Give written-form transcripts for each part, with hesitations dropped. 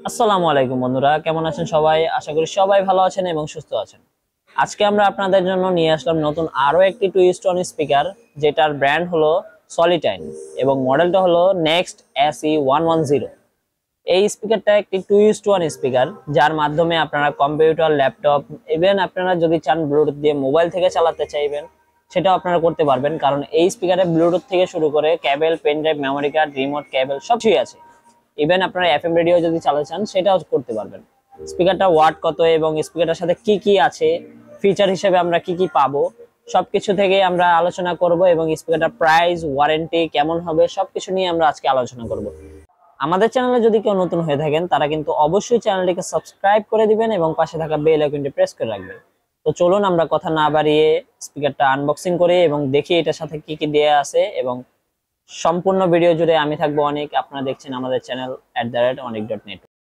আসসালামু আলাইকুম বন্ধুরা, কেমন আছেন সবাই? আশা করি সবাই ভালো আছেন এবং সুস্থ আছেন। আজকে আমরা আপনাদের জন্য নিয়ে আসলাম নতুন আরো একটি টুইস্ট অন স্পিকার, যেটার ব্র্যান্ড হলো সলিটাইন এবং মডেলটা হলো নেক্সট SE110। এই স্পিকারটা একটি টুইস্ট ওয়ান স্পিকার, যার মাধ্যমে আপনারা কম্পিউটার, ল্যাপটপ, ইভেন আপনারা যদি চান ব্লুটুথ দিয়ে মোবাইল থেকে চালাতে চাইবেন সেটাও আপনারা করতে পারবেন, কারণ এই স্পিকারে ব্লুটুথ থেকে শুরু করে cable, pen drive, memory card, remote, cable সবকিছুই আছে। ইভেন আপনারা এফএম রেডিও যদি চালাতে চান সেটাও করতে পারবেন। স্পিকারটা ওয়াট কত এবং স্পিকারটার সাথে কি কি আছে, ফিচার হিসেবে আমরা কি কি পাবো, সবকিছু থেকে আমরা আলোচনা করব এবং স্পিকারটার প্রাইস, ওয়ারেন্টি কেমন হবে সবকিছু নিয়ে আমরা আজকে আলোচনা করব। আমাদের চ্যানেলে যদি কেউ নতুন হয়ে থাকেন তারা কিন্তু অবশ্যই চ্যানেলটিকে সাবস্ক্রাইব করে দিবেন এবং পাশে থাকা বেল আইকনটি প্রেস করে রাখবেন। তো চলুন আমরা কথা না বাড়িয়ে স্পিকারটা আনবক্সিং করি এবং দেখি এটার সাথে কি কি দেয়া আছে। এবং সম্পূর্ণ ভিডিও জুড়ে আমি থাকবো অনেক। আপনারা দেখছেন আমাদের চ্যানেল @অনেক.net।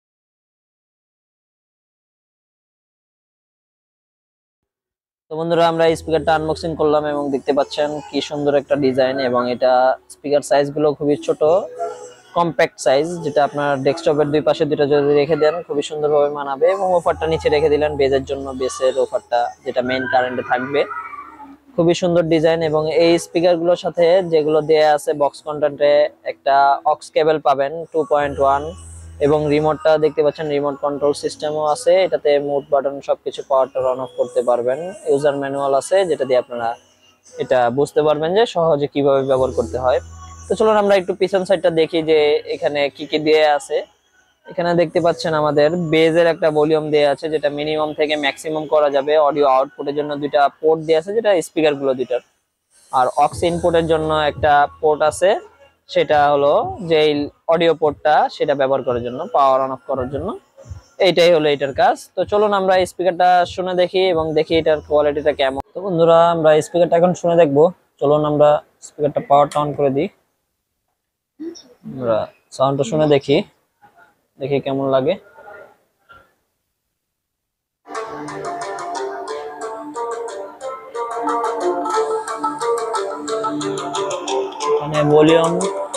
তো বন্ধুরা, আমরা এই স্পিকারটা আনবক্সিং করলাম এবং দেখতে পাচ্ছেন কি সুন্দর একটা ডিজাইন, এবং এটা স্পিকার সাইজ গুলো খুবই ছোট, কম্প্যাক্ট সাইজ, যেটা আপনার ডেস্কটপের দুই পাশে দুটো যদি রেখে দেন খুবই সুন্দরভাবে মানাবে। এবং অফারটা নিচে রেখে দিলেন বেজের জন্য, বেসের অফারটা যেটা মেইন কারেন্টে থাকবে। খুবই সুন্দর ডিজাইন। এবং এই স্পিকার গুলোর সাথে যেগুলো দেয়া আছে বক্স কন্টেন্টে, একটা অক্স কেবল পাবেন 2.1, এবং রিমোটটা দেখতে পাচ্ছেন, রিমোট কন্ট্রোল সিস্টেমও আছে। এটাতে মুড বাটন সবকিছু পাওয়ারটা অন অফ করতে পারবেন। ইউজার ম্যানুয়াল আছে যেটা দিয়ে আপনারা এটা বুঝতে পারবেন যে সহজে কিভাবে ব্যবহার করতে হয়। তো চলুন আমরা একটু পিছন সাইডটা দেখি যে এখানে কি কি দেয়া আছে। এখানে দেখতে পাচ্ছেন আমাদের বেজের একটা ভলিউম দেয়া আছে, যেটা মিনিমাম থেকে ম্যাক্সিমাম করা যাবে। অডিও আউটপুটের জন্য দুইটা পোর্ট দেয়া আছে, যেটা স্পিকার গুলো দুইটার। আর অক্স ইনপুটের জন্য একটা পোর্ট আছে, সেটা হলো যে অডিও পোর্টটা, সেটা ব্যবহার করার জন্য, পাওয়ার অন অফ করার জন্য। এইটাই হলো এটার কাজ। তো চলুন আমরা স্পিকারটা শুনে দেখি এবং দেখি এটার কোয়ালিটিটা কেমন। তো বন্ধুরা, আমরা স্পিকারটা এখন শুনে দেখবো। চলুন আমরা স্পিকারটা পাওয়ারটা অন করে দিই। আমরা সাউন্ডটা শুনে দেখি, দেখি কেমন লাগে। মানে ভলিউম,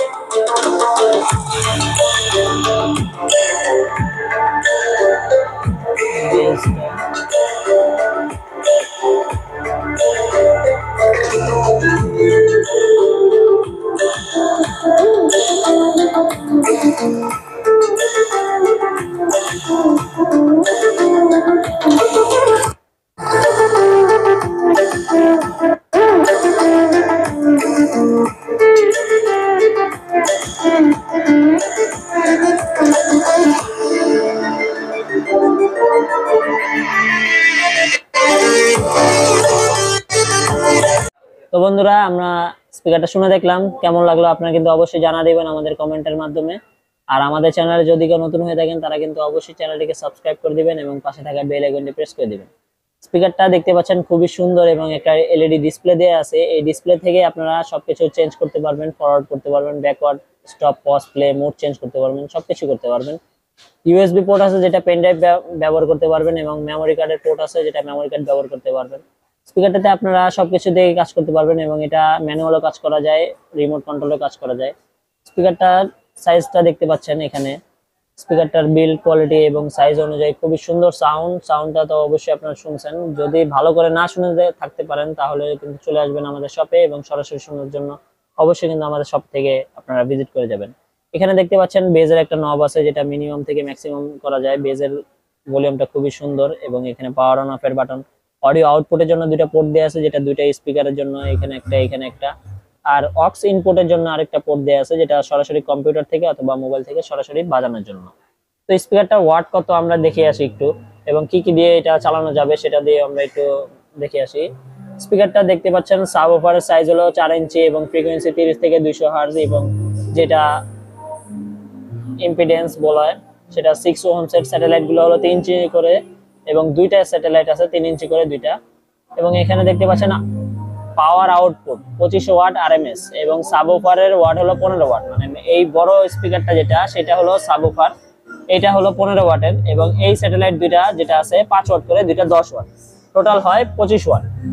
তো বন্ধুরা, আমরা স্পিকারটা শুনে দেখলাম, কেমন লাগলো আপনারা কিন্তু অবশ্যই জানা দিবেন আমাদের কমেন্টের মাধ্যমে। আর আমাদের চ্যানেলে যদি কেউ নতুন হয়ে থাকেন তারা কিন্তু অবশ্যই চ্যানেলটিকে সাবস্ক্রাইব করে দিবেন এবং পাশে থাকা বেল আইকনটি প্রেস করে দিবেন। স্পিকারটা দেখতে পাচ্ছেন খুবই সুন্দর এবং একটা এলইডি ডিসপ্লে দেয়া আছে। এই ডিসপ্লে থেকে আপনারা সবকিছু চেঞ্জ করতে পারবেন, ফরওয়ার্ড করতে পারবেন, backward, stop, pause, play, mood change করতে পারবেন, সবকিছু করতে পারবেন। ইউএসবি পোর্ট আছে যেটা পেন ড্রাইভ ব্যবহার করতে পারবেন, এবং মেমোরি কার্ডের পোর্ট আছে যেটা মেমোরি কার্ড ব্যবহার করতে পারবেন। স্পিকারটাতে আপনারা সবকিছু দিয়ে কাজ করতে পারবেন এবং এটা ম্যানুয়ালও কাজ করা যায়, রিমোট কন্ট্রোলও কাজ করা যায়। স্পিকারটার সাইজটা দেখতে পাচ্ছেন এখানে। স্পিকারটার বিল্ড কোয়ালিটি এবং সাইজ অনুযায়ী খুবই সুন্দর। সাউন্ডটা তো অবশ্যই আপনারা শুনছেন। যদি ভালো করে না শুনে থাকতে পারেন তাহলে কিন্তু চলে আসবেন আমাদের শপে এবং সরাসরি শোনার জন্য অবশ্যই কিন্তু আমাদের শপ থেকে আপনারা ভিজিট করে যাবেন। এখানে দেখতে পাচ্ছেন বেজের একটা নব আছে, যেটা মিনিমাম থেকে ম্যাক্সিমাম করা যায়। বেজের ভলিউমটা খুবই সুন্দর এবং এখানে পাওয়ার অন অফের বাটন। অডিও আউটপুটের জন্য দুইটা পোর্ট দেওয়া আছে, যেটা দুইটা স্পিকারের জন্য, এখানে একটা এখানে একটা। আর অক্স ইনপুটের জন্য আরেকটা পোর্ট দেওয়া আছে, যেটা সরাসরি কম্পিউটার থেকে অথবা মোবাইল থেকে সরাসরি বাজানোর জন্য। তো স্পিকারটা ওয়াট কত আমরা দেখে আসি একটু, এবং কি কি দিয়ে এটা চালানো যাবে সেটা দিয়ে আমরা একটু দেখে আসি। স্পিকারটা দেখতে পাচ্ছেন সাবওুফারের সাইজ হলো 4 ইঞ্চি এবং ফ্রিকোয়েন্সি 30 থেকে 200 হার্জ, এবং যেটা ইম্পিডেন্স বলা হয় সেটা 6 ওহমস এর স্যাটেলাইট গুলো হলো 3 ইঞ্চি করে, এবং দুইটা স্যাটেলাইট আছে 3 ইঞ্চি করে দুইটা। এবং এখানে দেখতে পাচ্ছেন পাওয়ার আউটপুট 2500 ওয়াট আরএমএস, এবং সাবওুফারের ওয়াট হলো 15 ওয়াট। মানে এই বড় স্পিকারটা যেটা, সেটা হলো সাবওুফার, এটা হলো 15 ওয়াটের, এবং এই স্যাটেলাইট দুইটা যেটা আছে 5 ওয়াট করে, দুইটা 10 ওয়াট, টোটাল হয় 25 ওয়াট।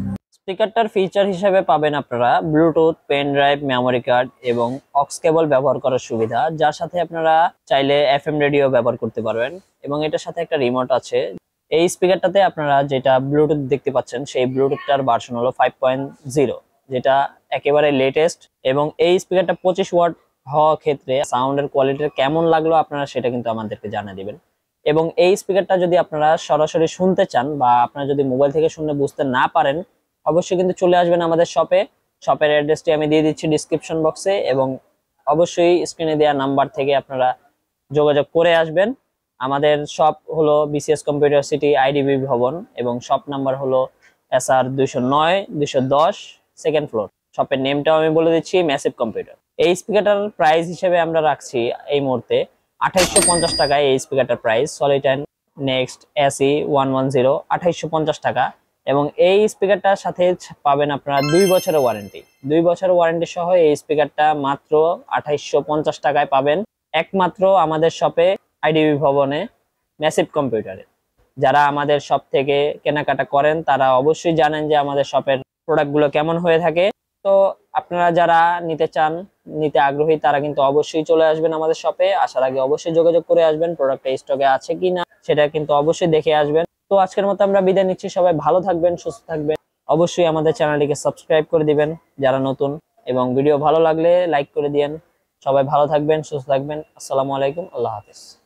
স্পিকারটার ফিচার হিসেবে পাবেন আপনারা Bluetooth, pen drive, memory card এবং অক্স কেবল ব্যবহার করার সুবিধা, যার সাথে আপনারা চাইলে এফএম রেডিও ব্যবহার করতে পারবেন এবং এটার সাথে একটা রিমোট আছে। এই স্পিকারটাতে আপনারা যেটা ব্লুটুথ দেখতে পাচ্ছেন সেই ব্লুটুথটার ভার্সন হলো 5.0, যেটা একেবারে লেটেস্ট। এবং এই স্পিকারটা 25 ওয়াট হওয়া ক্ষেত্রে সাউন্ডের কোয়ালিটি কেমন লাগলো আপনারা সেটা কিন্তু আমাদেরকে জানিয়ে দিবেন। এবং এই স্পিকারটা যদি আপনারা সরাসরি শুনতে চান বা আপনারা যদি মোবাইল থেকে শুনে বুঝতে না পারেন, অবশ্যই কিন্তু চলে আসবেন আমাদের শপে। শপের অ্যাড্রেসটি আমি দিয়ে দিচ্ছি ডিসক্রিপশন বক্সে, এবং অবশ্যই স্ক্রিনে দেওয়া নাম্বার থেকে আপনারা যোগাযোগ করে আসবেন। আমাদের শপ হলো বিসিএস কম্পিউটার সিটি আইডিবি ভবন এবং শপ নাম্বার হলো SR 209-210 সেকেন্ড ফ্লোর। শপের নেমটাও আমি বলে দিচ্ছি, ম্যাসিভ কম্পিউটার। এই স্পিকারটার প্রাইস হিসেবে আমরা রাখছি এই মুহূর্তে 2850 টাকায়। এই স্পিকারটার প্রাইস সলিটান নেক্সট SE 110 2850 টাকা। এবং এই স্পিকারটার সাথে পাবেন আপনারা 2 বছরের ওয়ারেন্টি। 2 বছরের ওয়ারেন্টি সহ এই স্পিকারটা মাত্র 2850 টাকায় পাবেন, একমাত্র আমাদের শপে আইডিবি ভবনে ম্যাসিভ কম্পিউটারে। যারা আমাদের শপ থেকে কেনাকাটা করেন তারা অবশ্যই জানেন যে আমাদের শপের প্রোডাক্টগুলো কেমন হয়ে থাকে। তো আপনারা যারা নিতে চান, নিতে আগ্রহী, তারা কিন্তু অবশ্যই চলে আসবেন আমাদের শপে। আসার আগে অবশ্যই যোগাযোগ করে আসবেন, প্রোডাক্টটা স্টকে আছে কিনা সেটা কিন্তু অবশ্যই দেখে আসবেন। তো আজকের মতো আমরা বিদায় নিচ্ছি, সবাই ভালো থাকবেন, সুস্থ থাকবেন। অবশ্যই আমাদের চ্যানেলটিকে সাবস্ক্রাইব করে দিবেন যারা নতুন, এবং ভিডিও ভালো লাগলে লাইক করে দিয়েন। সবাই ভালো থাকবেন, সুস্থ থাকবেন। আসসালামু আলাইকুম, আল্লাহ হাফেজ।